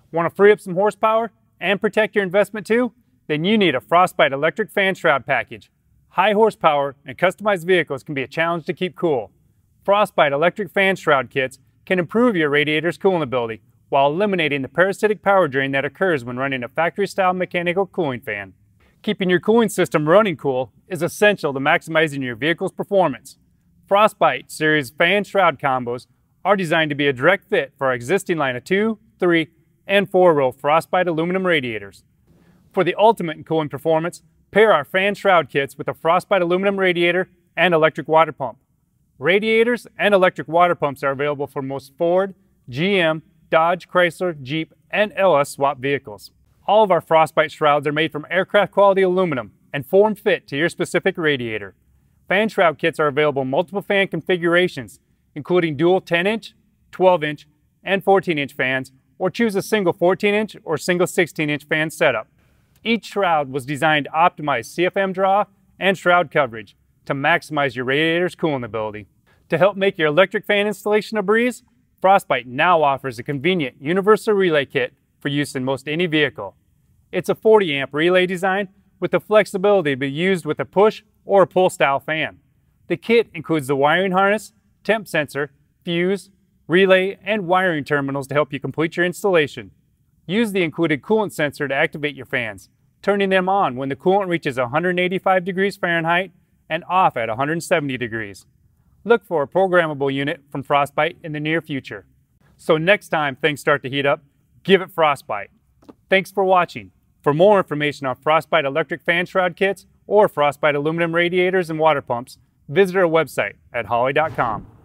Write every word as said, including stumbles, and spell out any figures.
Want to free up some horsepower and protect your investment too? Then you need a Frostbite electric fan shroud package. High horsepower and customized vehicles can be a challenge to keep cool. Frostbite electric fan shroud kits can improve your radiator's cooling ability while eliminating the parasitic power drain that occurs when running a factory-style mechanical cooling fan. Keeping your cooling system running cool is essential to maximizing your vehicle's performance. Frostbite series fan shroud combos are designed to be a direct fit for our existing line of two, three, and four row Frostbite aluminum radiators. For the ultimate in cooling performance, pair our fan shroud kits with a Frostbite aluminum radiator and electric water pump. Radiators and electric water pumps are available for most Ford, G M, Dodge, Chrysler, Jeep, and L S swap vehicles. All of our Frostbite shrouds are made from aircraft quality aluminum and form fit to your specific radiator. Fan shroud kits are available in multiple fan configurations, including dual ten inch, twelve inch, and fourteen inch fans, or choose a single fourteen inch or single sixteen inch fan setup. Each shroud was designed to optimize C F M draw and shroud coverage to maximize your radiator's cooling ability. To help make your electric fan installation a breeze, Frostbite now offers a convenient universal relay kit for use in most any vehicle. It's a forty amp relay design with the flexibility to be used with a push or a pull style fan. The kit includes the wiring harness, temp sensor, fuse, relay, and wiring terminals to help you complete your installation. Use the included coolant sensor to activate your fans, turning them on when the coolant reaches one hundred eighty-five degrees Fahrenheit and off at one hundred seventy degrees. Look for a programmable unit from Frostbite in the near future. So next time things start to heat up, give it Frostbite. Thanks for watching. For more information on Frostbite electric fan shroud kits or Frostbite aluminum radiators and water pumps, visit our website at holley dot com.